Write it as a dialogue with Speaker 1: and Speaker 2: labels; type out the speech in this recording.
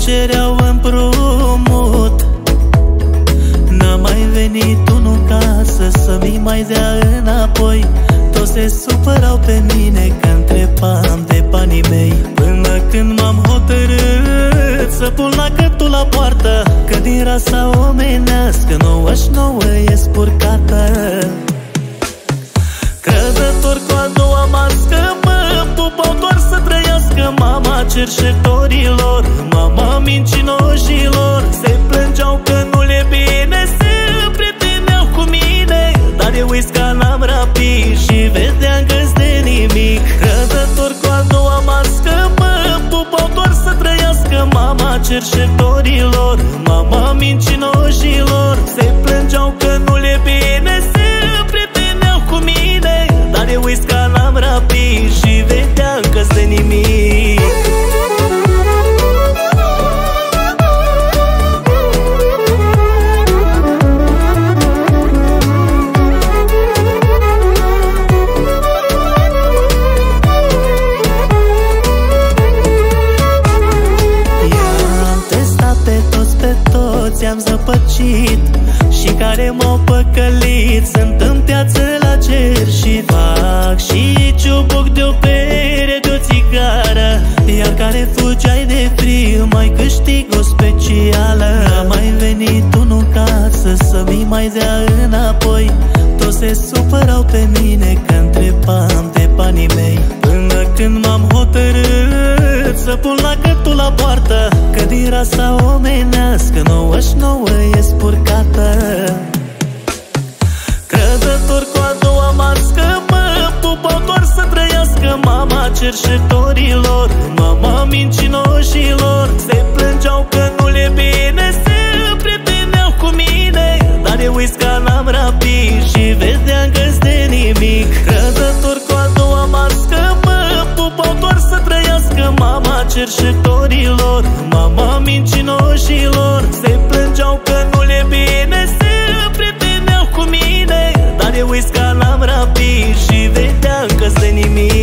Speaker 1: cereau împrumut. N-a mai venit unul casă să-mi mai dea înapoi. Toți se supărau pe mine că întrebam de banii mei. Până când m-am hotărât să pun lacătul la poartă, că din rasa omenească 99 e spurcată. Crezător cu a doua mască mă pupau doar să trăiască. Mama cerșetorilor, mama mincinoșilor, se plângeau că nu le bine, se prieteneau cu mine. Dar eu uisca n-am rapid și vedeam că-s de nimic. Crezător cu a doua mască mă pupau doar să trăiască. Mama cerșetorilor, mama mincinoșilor, se plângeau că nu le bine, se prieteneau cu mine. Dar eu uisca n-am rapid și vedeam că-s de nimic. I-am zăpăcit și care m-au păcălit sunt în piață la cer și fac și ciubuc de o bere, de o țigară. Iar care fugeai de frig mai câștig o specială. N-a mai venit unul casă să-mi mai dea înapoi. Toți se supărau pe mine că întrebam de banii mei. Până când m-am hotărât să pun lacătul la poartă, că din rasa omenească 99 e spurcată. Crezător cu a doua mască mă pupau doar să trăiască. Mama cerșetorilor, mama mincinoșilor, se plângeau că nu le bine, se prieteneau cu mine. Dar eu uisca n-am rapid și vedeam că-s de nimic. Crezător cu a doua mască mă pupau doar să trăiască. Mama cerșetorilor, mama mincinoșilor, se plângeau că nu le bine, se prieteneau cu mine. Dar eu uisca n-am rapid și vedeam că-s de nimic.